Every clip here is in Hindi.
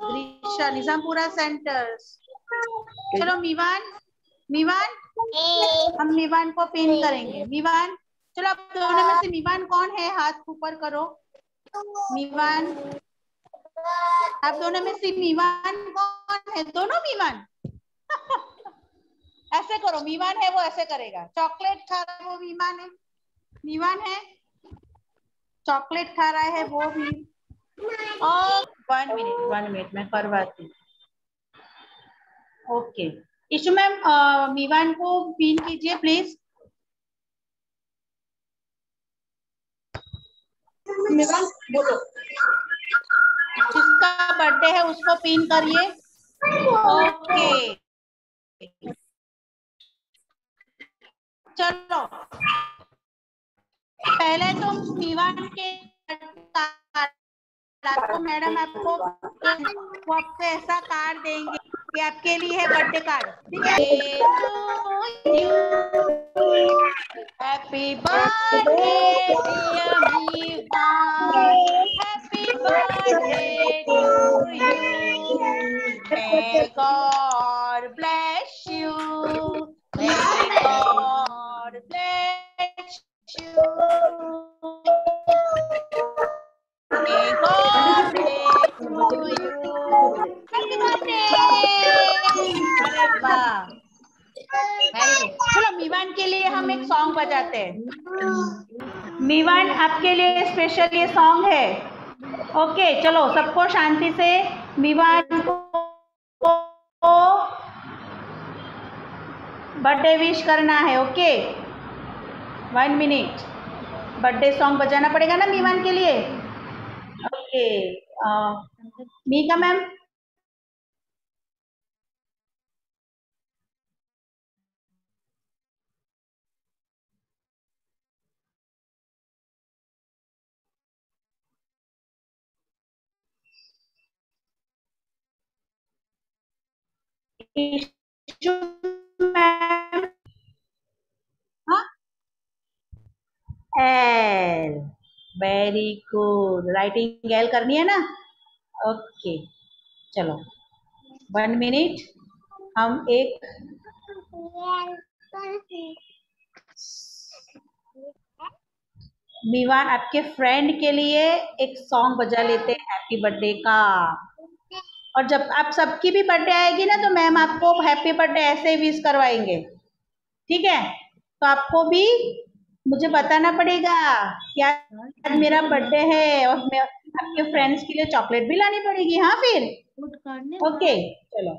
दृश्य निजामपुरा सेंटर। चलो मीवान, मीवान हम मीवान को पिन करेंगे। मीवान, चलो अब दोनों में से मीवान कौन है, हाथ ऊपर करो। मीवान, आप दोनों में से मीवान कौन है? दोनों मीवान ऐसे करो, मीवान है वो ऐसे करेगा। चॉकलेट खा रहा है वो मीवान है, मीवान है। चॉकलेट खा रहा है वो भी। और 1 मिनट मैं करवाती हूँ। ओके इशू मैम, मीवान को पिन कीजिए प्लीज। मीवान बोलो, जिसका बर्थडे है उसको पिन करिए। ओके चलो, पहले तो मीवान के तो मैडम आपको वो आपको ऐसा कार्ड देंगे कि आपके लिए है birthday card. Happy birthday dear Meevan, happy birthday to you, may God bless you, may God bless you, may God bless you. Happy birthday! अरे वाह, वेरी गुड। चलो मीवान के लिए हम एक सॉन्ग बजाते हैं। मीवान आपके लिए स्पेशल ये सॉन्ग है। ओके चलो सबको शांति से मीवान को बर्थडे विश करना है। ओके 1 मिनट, बर्थडे सॉन्ग बजाना पड़ेगा ना मीवान के लिए। ओके मीका मैम, मैम, हाँ L, very good, writing L करनी है ना। ओके चलो 1 मिनट, हम एक मीवान आपके फ्रेंड के लिए एक सॉन्ग बजा लेते हैं हैप्पी बर्थडे का। और जब आप सबकी भी बर्थडे आएगी ना तो मैम आपको हैप्पी बर्थडे ऐसे विश करवाएंगे, ठीक है? तो आपको भी मुझे बताना पड़ेगा कि आज मेरा बर्थडे है और मैं आपके फ्रेंड्स के लिए चॉकलेट भी लानी पड़ेगी। हाँ फिर ओके चलो।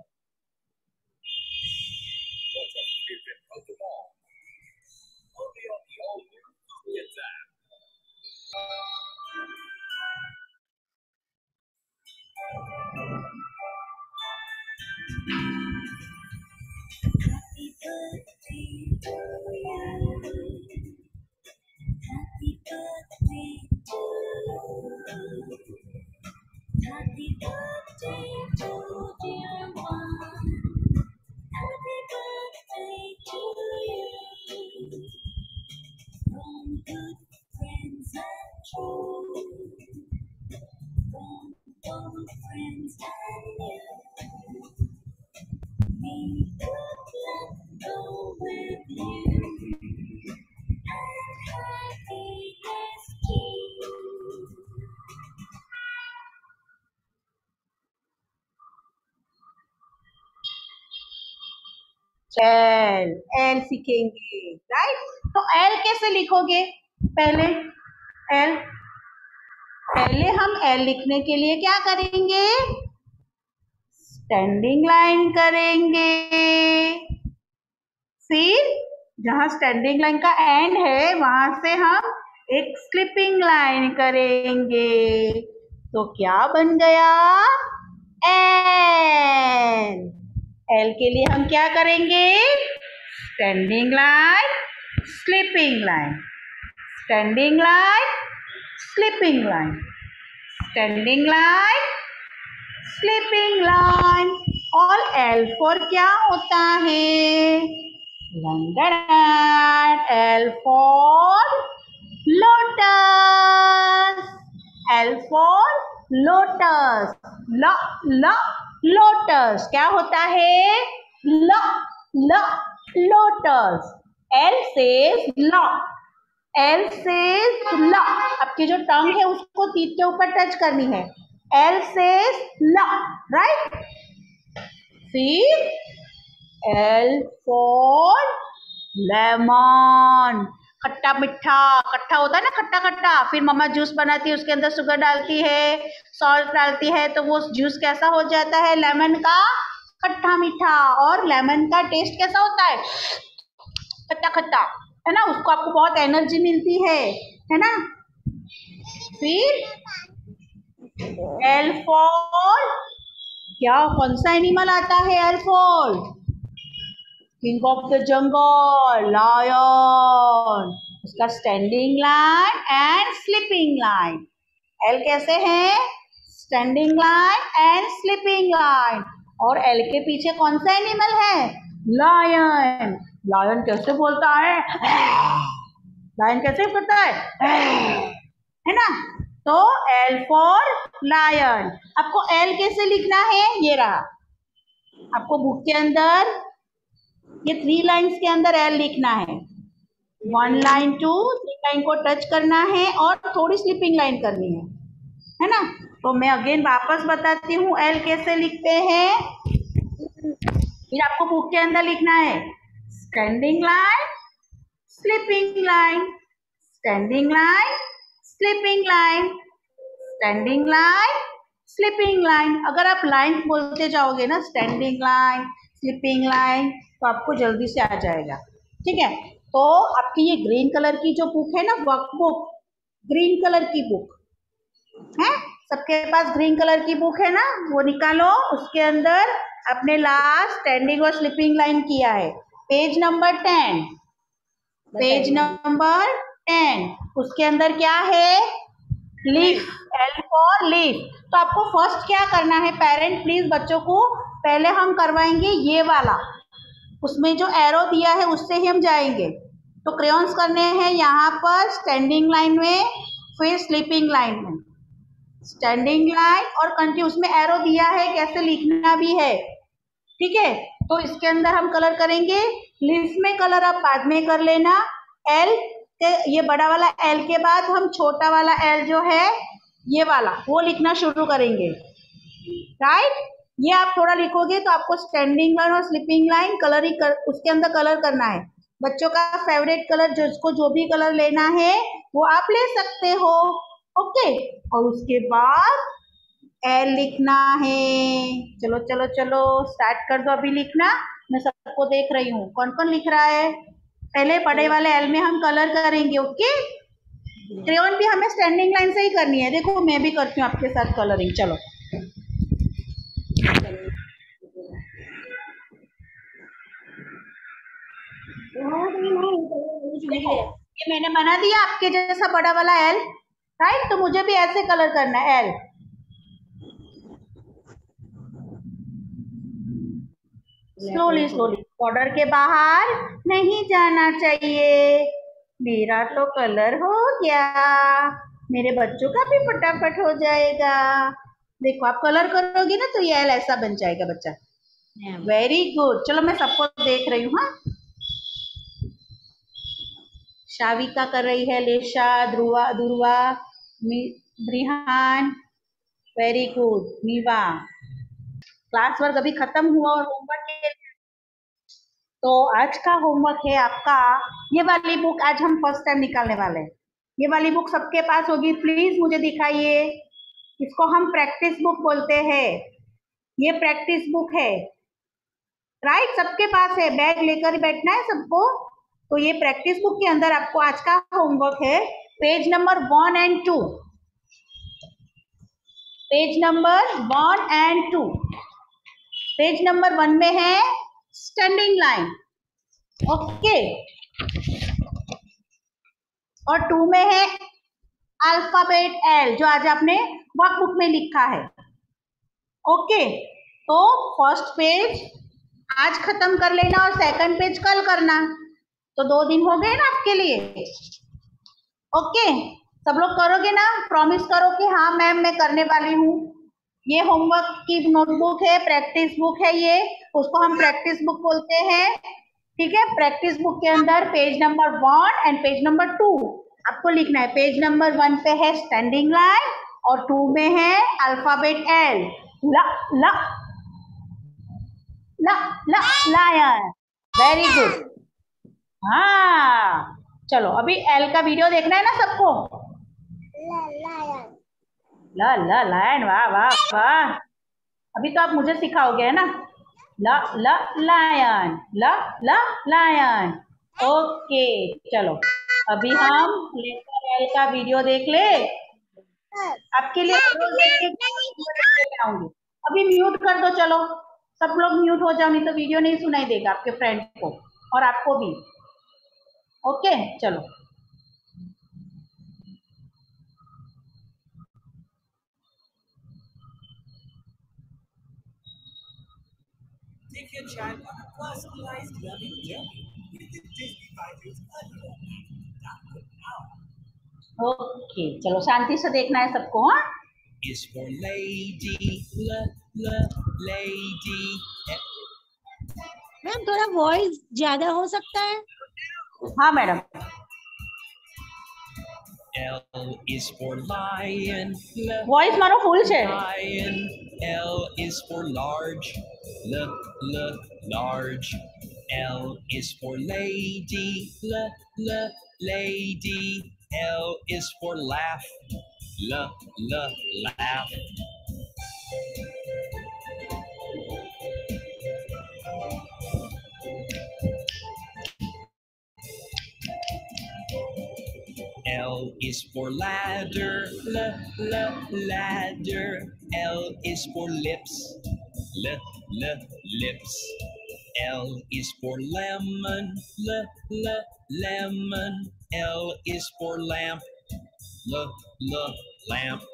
Happy birthday to you. Happy birthday to you. Happy birthday to dear one. Happy birthday to you. From good friends and true. From old friends and new. May good luck go with you. And happiness too. L, L सीखेंगे राइट। तो एल कैसे लिखोगे? पहले एल, पहले हम एल लिखने के लिए क्या करेंगे? स्टैंडिंग लाइन करेंगे। फिर जहां स्टैंडिंग लाइन का एंड है वहां से हम एक स्लिपिंग लाइन करेंगे। तो क्या बन गया? एल। एल के लिए हम क्या करेंगे? Standing line, slipping line, standing line, slipping line, standing line, slipping line. और एल फॉर क्या होता है? L for lotus, L for lotus, ल ल लोटस क्या होता है? ल ल लोटस। एल सेज ल, एल सेज ल। आपकी जो टंग है उसको टीथ के ऊपर टच करनी है। एल सेज ल, राइट। फिर एल फॉर लेमन, खट्टा मीठा, खट्टा होता है ना, खट्टा खट्टा। फिर मम्मा जूस बनाती है, उसके अंदर शुगर डालती है, सॉल्ट डालती है, तो वो जूस कैसा हो जाता है? लेमन का खट्टा मीठा। और लेमन का टेस्ट कैसा होता है? खट्टा खट्टा, है ना। उसको आपको बहुत एनर्जी मिलती है ना। फिर एल फॉर, क्या कौन सा एनिमल आता है L for? King of the jungle, lion. उसका standing line and sleeping line. L कैसे है? Standing line and sleeping line. और एल के पीछे कौन सा एनिमल है? लायन। लायन कैसे बोलता है? लायन कैसे बोलता है ना। तो एल फॉर लायन। आपको एल कैसे लिखना है? ये रहा, आपको बुक के अंदर ये 3 लाइन्स के अंदर एल लिखना है। 1 लाइन टू 3 लाइन को टच करना है और थोड़ी स्लिपिंग लाइन करनी है ना। तो मैं अगेन वापस बताती हूँ एल कैसे लिखते हैं। फिर आपको बुक के अंदर लिखना है standing line, slipping line, standing line, slipping line, standing line, slipping line. अगर आप लाइन बोलते जाओगे ना, स्टैंडिंग लाइन, स्लिपिंग लाइन, तो आपको जल्दी से आ जाएगा। ठीक है। तो आपकी ये ग्रीन कलर की जो बुक है ना, वर्कबुक, ग्रीन कलर की बुक है, सबके पास ग्रीन कलर की बुक है ना, वो निकालो। उसके अंदर आपने लास्ट स्टैंडिंग और स्लिपिंग लाइन किया है। Page number 10, page number 10। उसके अंदर क्या है? Leaf, L for leaf. तो आपको फर्स्ट क्या करना है? पेरेंट प्लीज बच्चों को पहले हम करवाएंगे ये वाला, उसमें जो एरो दिया है उससे ही हम जाएंगे। तो क्रेयॉन्स करने हैं यहाँ पर स्टैंडिंग लाइन में, फिर स्लीपिंग लाइन में, स्टैंडिंग लाइन और कंटिन्यू, उसमें एरो दिया है कैसे लिखना भी है। ठीक है। तो इसके अंदर हम कलर करेंगे। लीफ में कलर आप बाद में कर लेना। एल के, ये बड़ा वाला एल के बाद हम छोटा वाला एल जो है ये वाला, वो लिखना शुरू करेंगे, राइट। ये आप थोड़ा लिखोगे तो आपको स्टैंडिंग लाइन और स्लीपिंग लाइन कलर ही उसके अंदर कलर करना है। बच्चों का फेवरेट कलर, जिसको जो भी कलर लेना है वो आप ले सकते हो। ओके। और उसके बाद एल लिखना है। चलो चलो चलो स्टार्ट कर दो अभी लिखना। मैं सबको देख रही हूँ कौन कौन लिख रहा है। पहले बड़े वाले एल में हम कलर करेंगे। ओके। क्रेयॉन भी हमें स्टैंडिंग लाइन से ही करनी है। देखो मैं भी करती हूँ आपके साथ कलरिंग। चलो ये मैंने बना दिया आपके जैसा बड़ा वाला एल, राइट। तो मुझे भी ऐसे कलर करना है एल। स्लोली स्लोली, बॉर्डर के बाहर नहीं जाना चाहिए। मेरा तो कलर हो गया, मेरे बच्चों का भी फटाफट हो जाएगा। देखो आप कलर करोगे ना तो ये एल ऐसा बन जाएगा बच्चा। Very good. चलो मैं सबको देख रही हूँ। हाँ, शाविका कर रही है, Lesha, Dhruva, Durva, Brihan, very good, Niva. Class work अभी खत्म हुआ और होमवर्क, तो आज का होमवर्क है आपका ये वाली बुक। आज हम फर्स्ट टाइम निकालने वाले हैं। ये वाली बुक सबके पास होगी, प्लीज मुझे दिखाइए। इसको हम प्रैक्टिस बुक बोलते हैं। ये प्रैक्टिस बुक है, राइट। सबके पास है, बैग लेकर बैठना है सबको। तो ये प्रैक्टिस बुक के अंदर आपको आज का होमवर्क है page number 1 and 2, page number 1 and 2। Page number 1 में है स्टैंडिंग लाइन, ओके, और 2 में है अल्फाबेट एल, जो आज आपने वर्कबुक में लिखा है। ओके। तो फर्स्ट पेज आज खत्म कर लेना और सेकंड पेज कल करना। तो 2 दिन हो गए ना आपके लिए। ओके। सब लोग करोगे ना? प्रॉमिस करो कि हाँ मैम मैं करने वाली हूँ। ये होमवर्क की नोटबुक है, प्रैक्टिस बुक है ये, उसको हम प्रैक्टिस बुक बोलते हैं। ठीक है, प्रैक्टिस बुक के अंदर page number 1 and page number 2 आपको लिखना है। पेज नंबर 1 पे है स्टैंडिंग लाइन और 2 में है अल्फाबेट एल। ल ल ल ल लायन। Very good. हाँ चलो, अभी एल का वीडियो देखना है ना सबको? ल ल लायन, वाह वाह वाह। अभी तो आप मुझे सिखाओगे है ना? ल ल लायन, ल ल लायन। ओके चलो, अभी हम लेटर एल का वीडियो देख ले। आपके लिए रोज एक एक लेके आऊंगी। अभी म्यूट कर दो, चलो सब लोग म्यूट हो जाओ, नहीं तो वीडियो नहीं सुनाई देगा आपके फ्रेंड को और आपको भी। ओके चलो। Take your child on a personalized learning journey with the Disney Fighters okay चलो, शांति से देखना है सबको। हाँ, is for lady, lady. Ma'am थोड़ा वॉइस ज्यादा हो सकता है? हाँ madam. L is for lion. Voice मारो फुल से। Lion. L is for large. Large. L is for lady. Lady. L is for laugh. Laugh. L is for ladder, ladder. L is for lips, lips. L is for lemon, lemon. L is for lamp, lamp.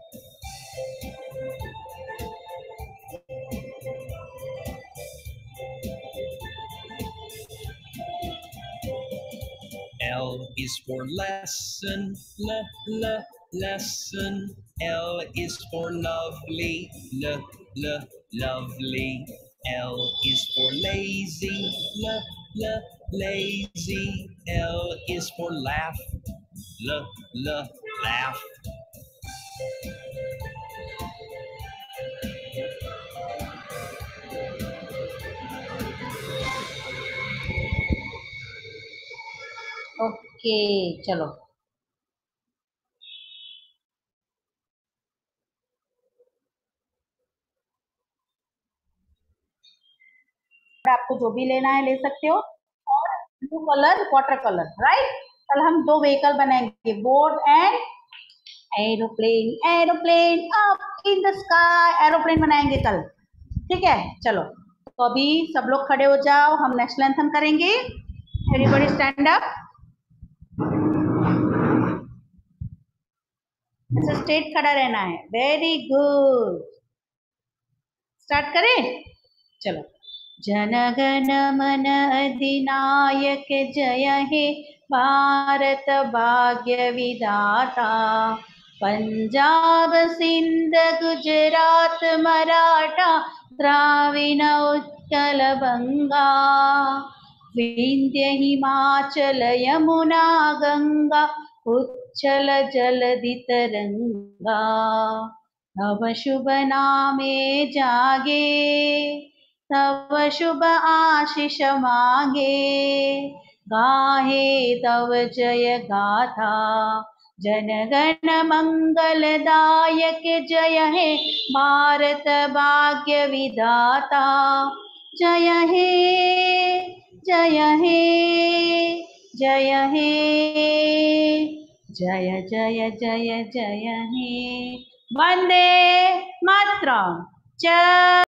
L is for lesson, lesson. L is for lovely, lovely. L is for lazy, lazy. L is for laugh, laugh. Okay चलो, आपको जो भी लेना है ले सकते हो। और blue colour water colour, right. कल हम 2 व्हीकल बनाएंगे, boat and aeroplane. Aeroplane up in the sky, aeroplane बनाएंगे कल। ठीक है चलो, तो अभी सब लोग खड़े हो जाओ, हम नेशनल एंथम करेंगे। Everybody stand up. ऐसे स्ट्रेट खड़ा रहना है। वेरी गुड, स्टार्ट करें चलो। जनगण मन अधिनायक जय हे भारत भाग्य विधाता। पंजाब सिंध गुजरात मराठा द्राविड़ उत्कल बंगा। विंध्य हिमाचल यमुना गंगा उच्चल जलधि तरंगा। तव शुभ नामे जागे, तव शुभ आशीष मांगे। गाहे तव जय गाथा, जनगण मंगलदायक जय हे भारत भाग्य विधाता। जय हे जय हे जय हे जय जय जय जय हे। वंदे मातरम। जय